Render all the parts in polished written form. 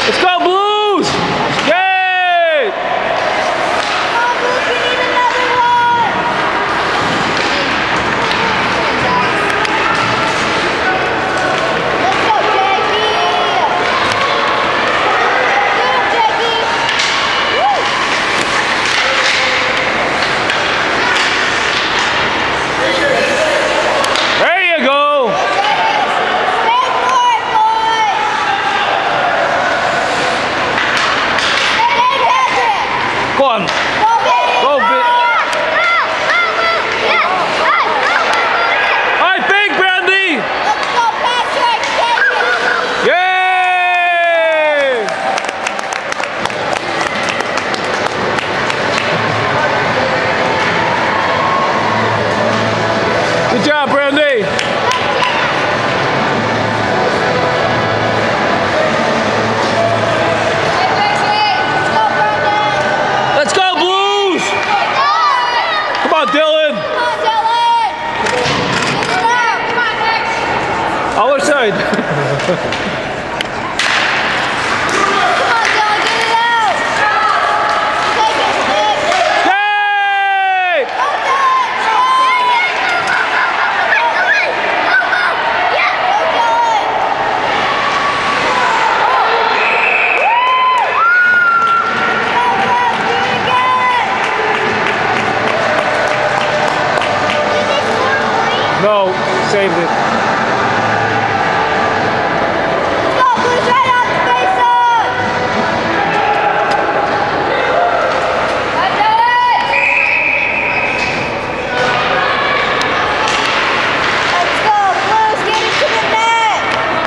Let's go, Blues! Yay! Come on, Blues, we need another one. Let's go, Jackie. Get him, Jackie. Woo! There you go! Stand for it, boys. Stand, Patrick. Go on. Go, Vinny. Go, Vin. All right, big, Brandy! Let's go, Patrick. Take it. Yay! Good job, Brandy! Let's go, Brendan. Let's go, Blues! Come on, Dylan! Come on, Dylan. Get it out. Come on, next. Other side. Come on, Dylan. Get it out. Take it, Nick. Yay! Go, Dylan. Go, Dylan. No, saved it. Go, Blues, right off the face-off. Go, Dylan. Let's go, Blues, get into the net.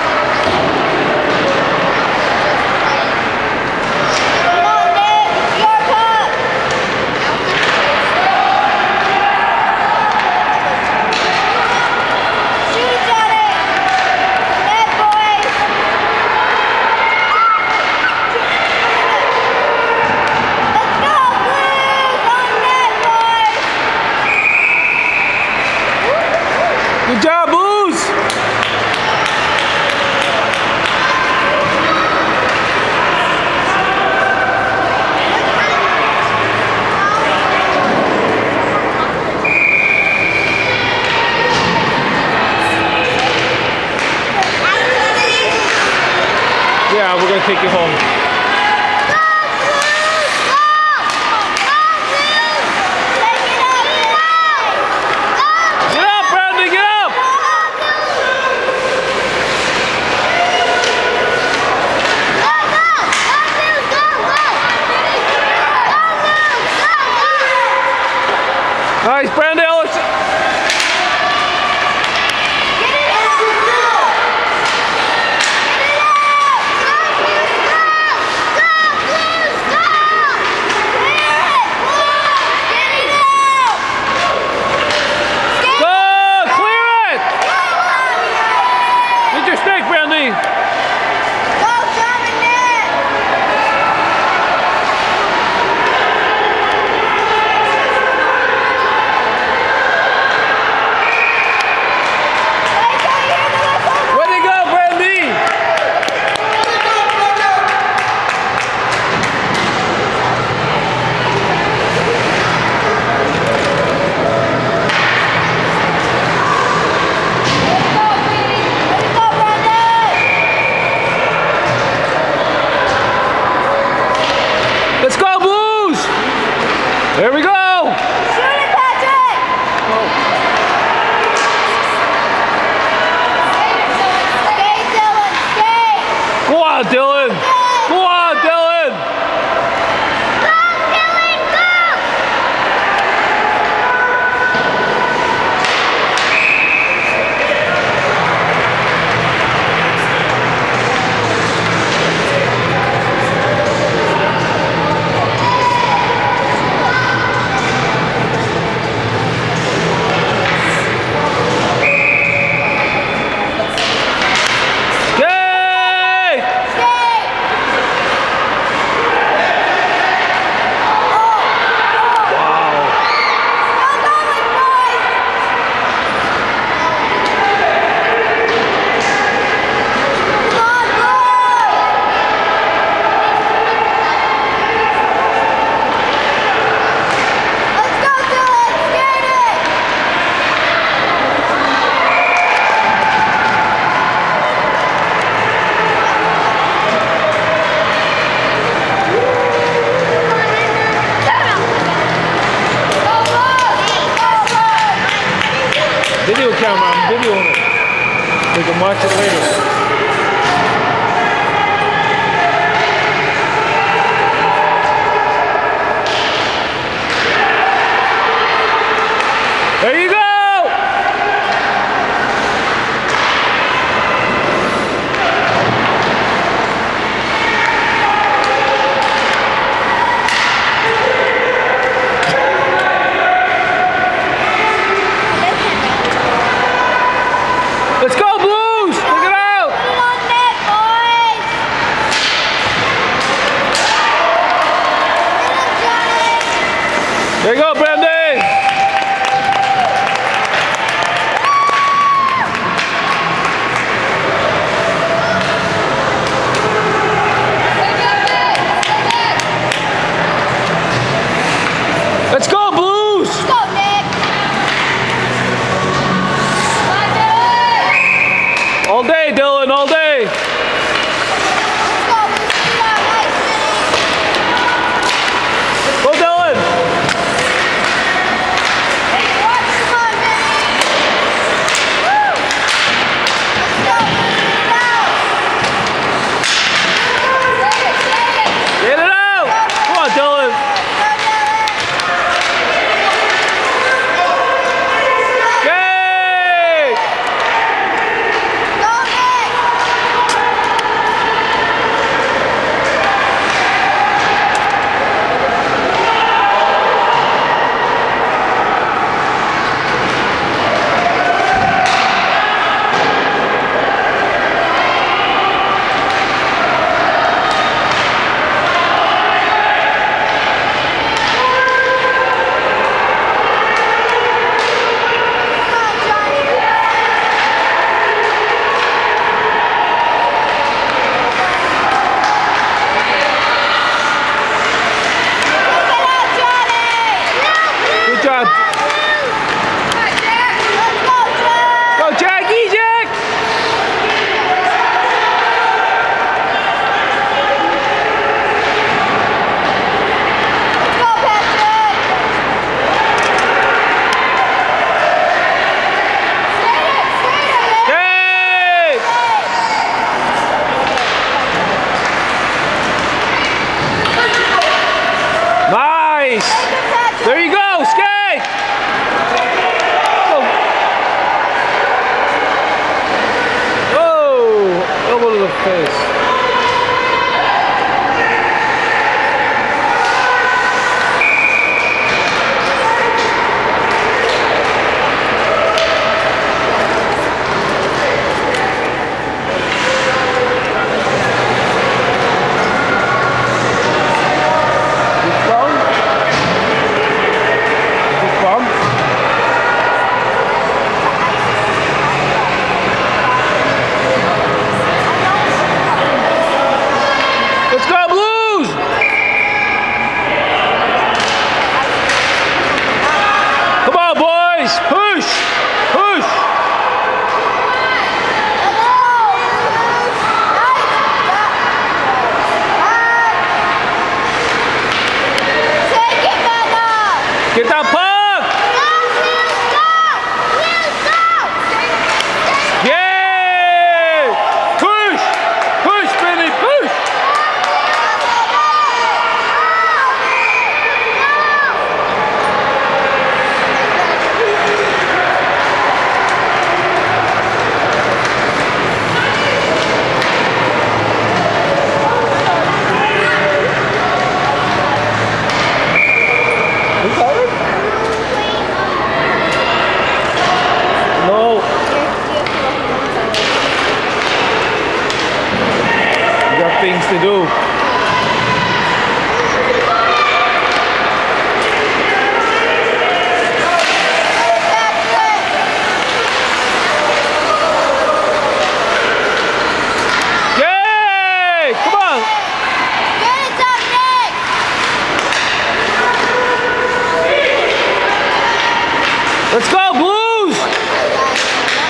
Come on, Nick, it's your puck. Shoot it, Johnny. Net, boys. Let's go, Blues, on net, boys. Good job, Blues! Yeah, we're gonna take you home. Get up, Brandy, get up! Nice, Brandy Ellis. Go, clear it! Get your stick, Brandy. Way to go, Brandy! Let's go, Blues! There we go! Go on, Dylan! Go on, Dylan! Yay! video on it. We can watch it later. There you go! Let's go, Blues! Take it out! Come on, Nick, boys! There you go, Brandy! Let's go, Blues! Let's go, Nick! All day, Dylan, all day. Let's go, Nice. Go, Dylan. Come on, Vinny. Woo! Let's go, Get it out. Come on, Dylan. Yay! Go, Nick! Come on, Johnny. Take it out, Johnny! Good job. Let's go, Jack! Go, Jackie, Jack. Let's go, Patrick! Yay! Nice. There you go, skate. Go. Oh, elbow to the face. Good bump. Good bump. Let's go, Blues! Come on, boys! Push! Push! Take it, Mama! Get that puck! Yay! Push! Push, Benny, push! No. We got things to do. Yay! Come on! Get it up, Nick! Let's go, Blues! Other side, Brian. Nice, Brandy!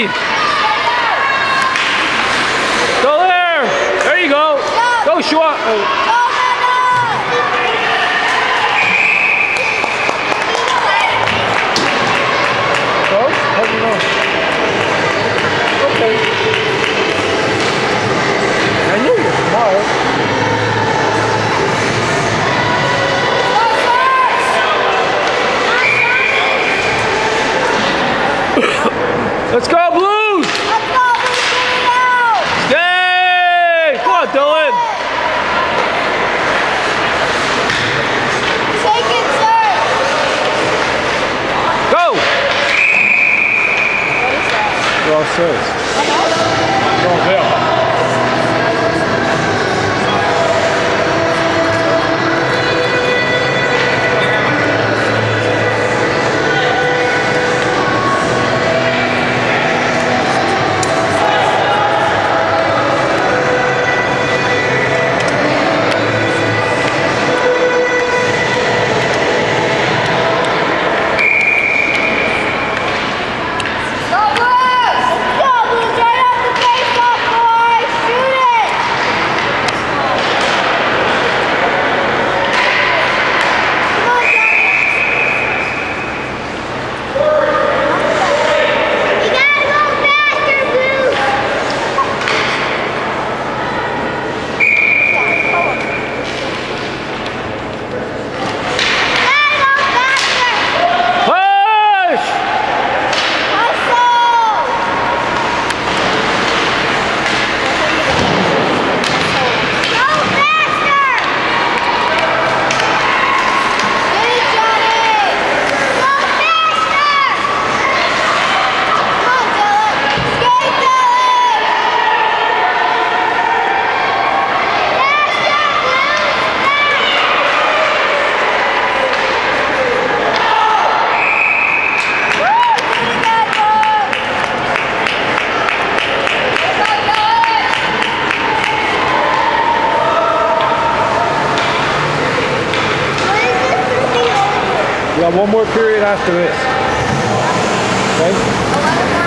speed. Go there. There you go. Go, Schwa. Go? How'd you know? Okay. I knew you were smart. Let's go, Blues! Let's go, Blues! Stay! Come on, Dylan! Take it, sir! Go! What is that? You're all serious. Oh, yeah. We got one more period after this. Okay?